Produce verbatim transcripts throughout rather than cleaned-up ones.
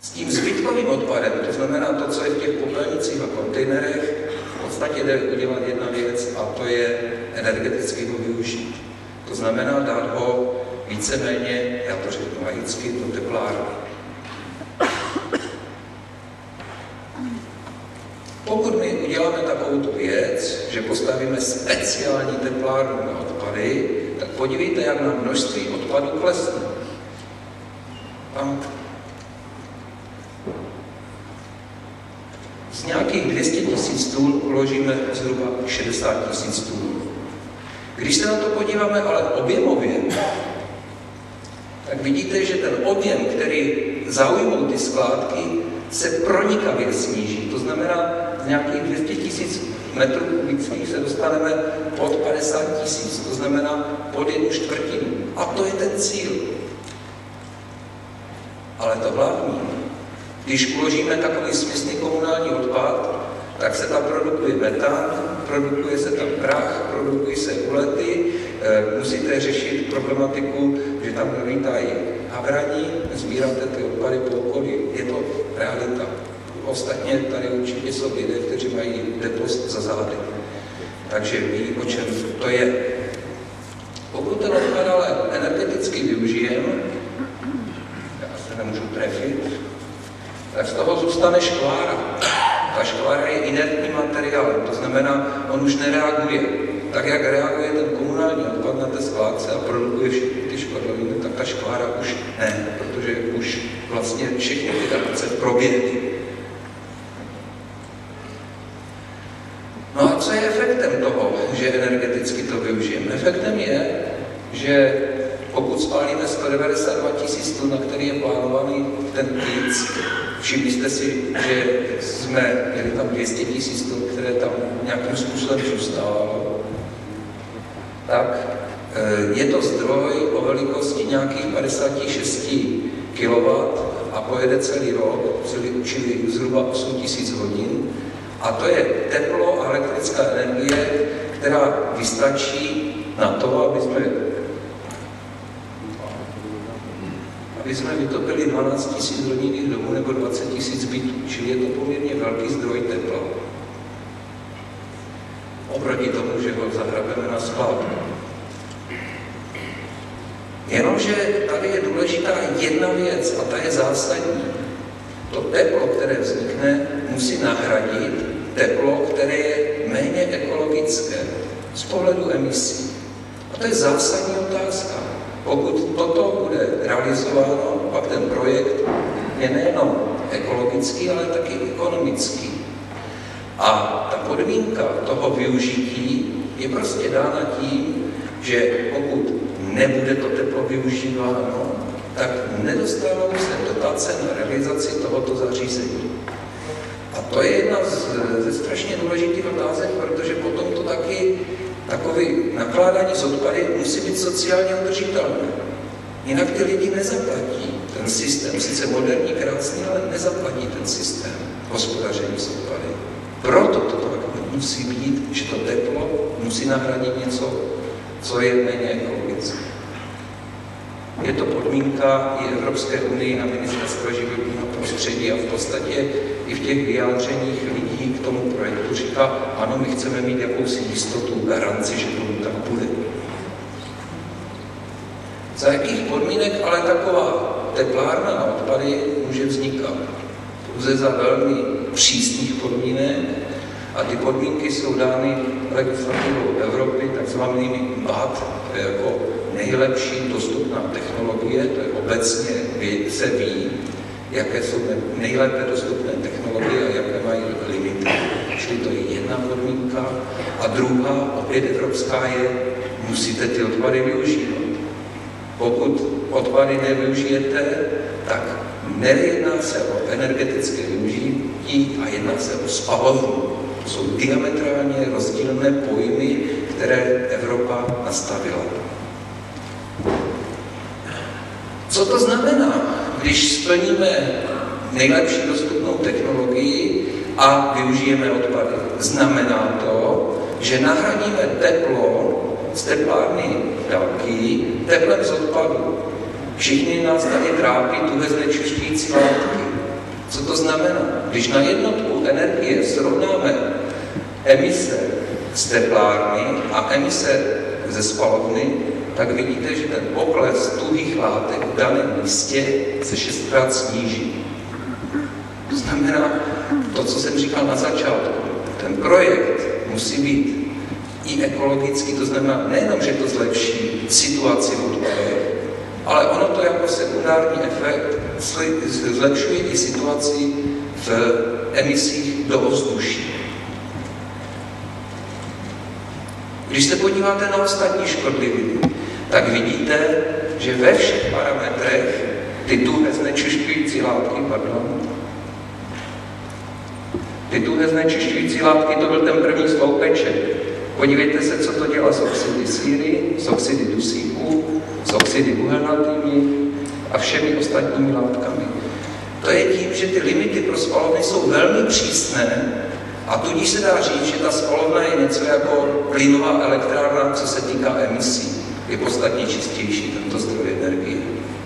S tím zbytkovým odpadem, to znamená to, co je v těch popelnicích a kontejnerech, v podstatě jde udělat jedna věc a to je energeticky ho využít. To znamená dát ho víceméně, já to řeknu laicky, do teplárny. Pokud my uděláme takovou věc, že postavíme speciální teplárnu na odpady, tak podívejte, jak nám množství odpadů klesne. Tam z nějakých dvě stě tisíc tun uložíme zhruba šedesát tisíc tun. Když se na to podíváme ale objemově, tak vidíte, že ten objem, který zaujmou ty skládky, se pronikavě sníží. To znamená, z nějakých dvě stě tisíc metrů kubických se dostaneme pod padesát tisíc, to znamená pod jednu čtvrtinu. A to je ten cíl. Ale to hlavní, když uložíme takový směsný komunální odpad, tak se tam produkuje metan, produkuje se tam prach, produkují se ulety, e, musíte řešit problematiku, že tam lítají havraní, sbíráte ty odpady po okolí. Je to realita. Ostatně tady určitě jsou lidé, kteří mají depost za zády. Takže ví, o čem to je. Pokud ten odpad ale energeticky využijeme, já se nemůžu trefit, tak z toho zůstane škvára. Ta škvára je inertní materiál, to znamená, on už nereaguje. Tak, jak reaguje ten komunální odpad na té skládce a produkuje všechny ty škodliviny, tak ta škvára už ne, protože už vlastně všechny ty reakce proběhly. No a co je efektem toho, že energeticky to využijeme? Efektem je, že pokud spálíme sto devadesát dva tisíc tun, na který je plánovaný ten píc, všimli jste si, že jsme měli tam dvě stě tisíc tun, které tam nějakým způsobem zůstávalo, tak je to zdroj o velikosti nějakých padesát šest kilowattů a pojede celý rok, čili zhruba osm tisíc hodin. A to je teplo a elektrická energie, která vystačí na to, aby jsme, aby jsme vytopili dvanáct tisíc rodinných domů nebo dvacet tisíc bytů, čili je to poměrně velký zdroj tepla. Oproti tomu, že ho zahrabeme na skládku. Jenomže tady je důležitá jedna věc a ta je zásadní. To teplo, které vznikne, musí nahradit teplo, které je méně ekologické z pohledu emisí. A to je zásadní otázka. Pokud toto bude realizováno, pak ten projekt je nejenom ekologický, ale taky ekonomický. A ta podmínka toho využití je prostě dána tím, že pokud nebude to teplo využíváno, tak nedostanou se dotace na realizaci tohoto zařízení. A to je jedna z, ze strašně důležitých otázek, protože potom to taky takové nakládání s odpady musí být sociálně udržitelné. Jinak ty lidi nezaplatí ten systém, sice moderní, krásný, ale nezaplatí ten systém hospodaření s odpady. Proto to tak musí být, že to teplo musí nahradit něco, co je méně ekologické. Je to podmínka i Evropské unii na ministerstvo životního prostředí a v podstatě i v těch vyjádřeních lidí k tomu projektu říká, ano, my chceme mít jakousi jistotu, garanci, že tomu tak bude. Za jakých podmínek ale taková teplárna na odpady může vznikat? Pouze za velmi přísných podmínek a ty podmínky jsou dány legislativou Evropy, takzvanými B A T, to je jako nejlepší dostupná technologie, to je obecně se ví, jaké jsou nejlépe dostupné technologie a jaké mají limity. Čili to je jedna podmínka. A druhá, opět evropská, je, musíte ty odpady využívat. Pokud odpady nevyužijete, tak nejedná se o energetické využití a jedná se o spalovnu. To jsou diametrálně rozdílné pojmy, které Evropa nastavila. Co to znamená, když splníme nejlepší dostupnou technologii a využijeme odpady? Znamená to, že nahradíme teplo z teplárny dálky teplem z odpadu. Všichni nás tady trápí tuhle znečišťující látky. Co to znamená? Když na jednotku energie srovnáme emise z teplárny a emise ze spalovny, tak vidíte, že ten pokles tuhých látek v daném místě se šestkrát sníží. To znamená, to, co jsem říkal na začátku, ten projekt musí být i ekologický, to znamená nejenom, že to zlepší situaci v odpadech, ale ono to jako sekundární efekt zlepšuje i situaci v emisích do ovzduší. Když se podíváte na ostatní škodliviny, tak vidíte, že ve všech parametrech ty tuhé znečišťující látky, pardon, ty tuhé znečišťující látky, to byl ten první sloupeček. Podívejte se, co to dělá s oxidy síry, s oxidy dusíku, s oxidy uhelnatými a všemi ostatními látkami. To je tím, že ty limity pro spalovny jsou velmi přísné a tudíž se dá říct, že ta spalovna je něco jako plynová elektrárna, co se týká emisí. Je podstatně čistější tento zdroj energie.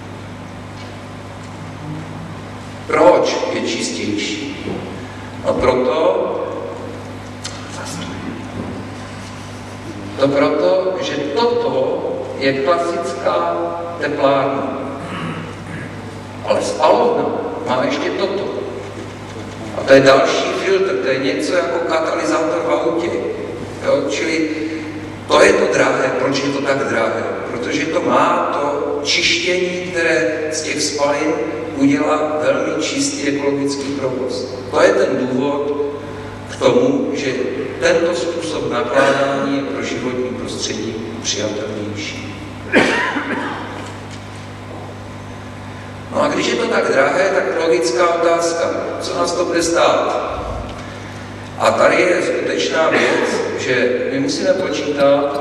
Proč je čistější? No proto, to proto, že toto je klasická teplárna. Ale spalovna má ještě toto. A to je další filtr, to je něco jako katalyzátor v autě. Jo? Čili to je to drahé. Proč je to tak drahé? Protože to má to čištění, které z těch spalin udělá velmi čistý ekologický provoz. To je ten důvod k tomu, že tento způsob nakládání je pro životní prostředí přijatelnější. No a když je to tak drahé, tak logická otázka, co nás to bude stát? A tady je skutečná věc, že my musíme počítat,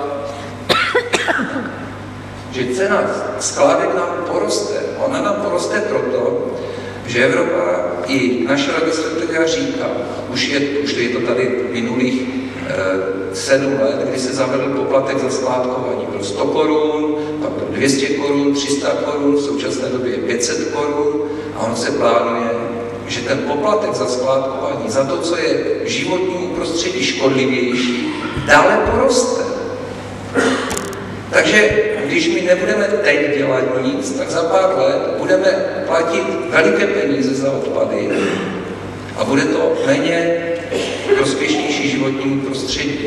že cena skládek nám poroste. Ona nám poroste proto, že Evropa i naše legislativa říká, už je, už je to tady minulých eh, sedm let, kdy se zavedl poplatek za skládkování. Byl sto korun, pak byl dvě stě korun, tři sta korun, v současné době je pět set korun a on se plánuje, že ten poplatek za skládkování, za to, co je životnímu prostředí škodlivější, dále poroste. Takže když my nebudeme teď dělat nic, tak za pár let budeme platit veliké peníze za odpady a bude to méně prospěšnější životnímu prostředí.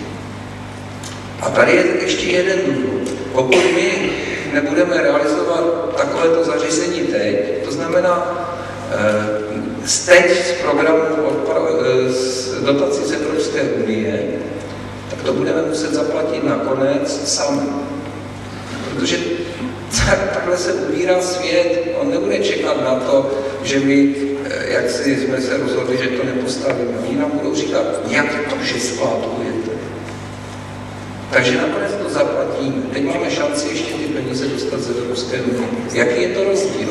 A tady je ještě jeden důvod. Pokud my nebudeme realizovat takovéto zařízení teď, to znamená teď z programu z dotací z Evropské unie, tak to budeme muset zaplatit nakonec sami. Protože takhle se ubírá svět, on nebude čekat na to, že my, jak si jsme se rozhodli, že to nepostavíme. Oni nám budou říkat, jak to, že skládkujete. Takže nakonec to zaplatíme. Teď máme šanci ještě ty peníze dostat z Evropské unie. Jaký je to rozdíl?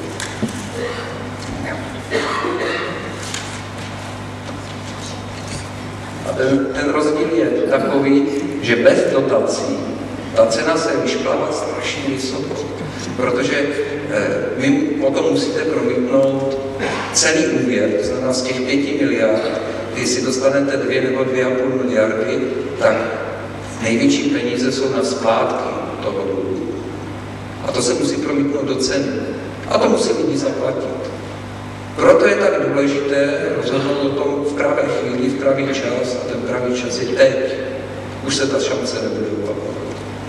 A ten, ten rozdíl je takový, že bez dotací ta cena se vyšplává strašně vysoko, protože eh, vy potom musíte promítnout celý úvěr, to znamená z těch pěti miliard, když si dostanete dvě nebo dvě a půl miliardy, tak největší peníze jsou na splátky toho dluhu. A to se musí promítnout do ceny. A to musí lidi zaplatit. Proto je tak důležité rozhodnout o tom v pravé chvíli, v pravý čas, a ten pravý čas je teď. Už se ta šance nebude opakovat.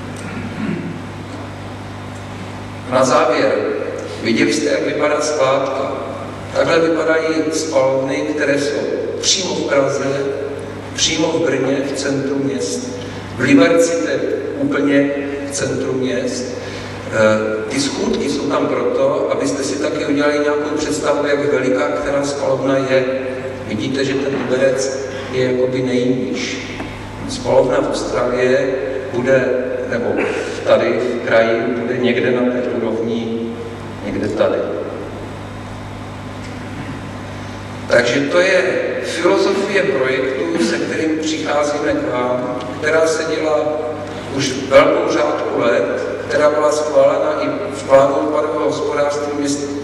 Na závěr, viděli jste, jak vypadá skládka. Takhle vypadají spalovny, které jsou přímo v Praze, přímo v Brně, v centru měst. V Liberci, to je úplně v centru měst. Ty schůdky jsou tam proto, abyste si taky udělali nějakou představu, jak veliká která spalovna je. Vidíte, že ten Liberec je jakoby nejníž. Spalovna v Ostravě bude, nebo tady v kraji, bude někde na té úrovni, někde tady. Takže to je filozofie projektu, se kterým přicházíme k vám, která se dělá už velkou řádku let, která byla schválena i v plánu odpadového hospodářství